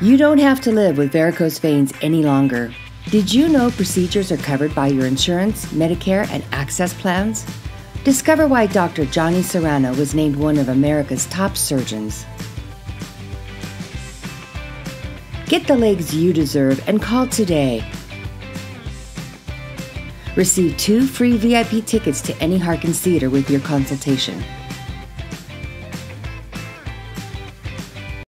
You don't have to live with varicose veins any longer. Did you know procedures are covered by your insurance, Medicare, and access plans? Discover why Dr. Johnny Serrano was named one of America's top surgeons. Get the legs you deserve and call today. Receive 2 free VIP tickets to any Harkins Theater with your consultation.